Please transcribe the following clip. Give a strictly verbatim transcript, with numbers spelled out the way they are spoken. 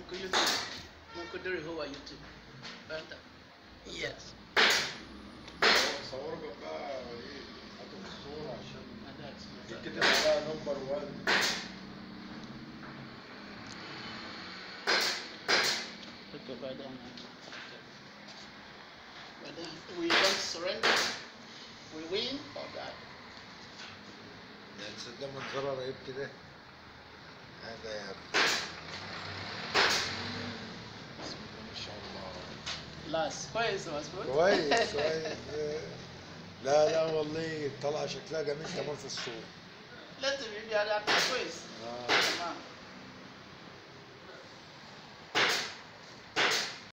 ممكن يوتيوب ممكن دوري هو يوتيوب فهمت؟ يس صوروا جنبها ايه؟ حطوا في الصورة عشان هذا يتكتب عليها نمبر واحد. Okay, بعدين بعدين we don't surrender we win or die. يعني تصدق منظرها رهيب كده. هذا يا أخي. بسم الله ما شاء الله. لاس كويس مظبوط كويس كويس. لا لا والله طلع شكلها جميل كمان في الصورة. لازم يبقى على كويس آه. تمام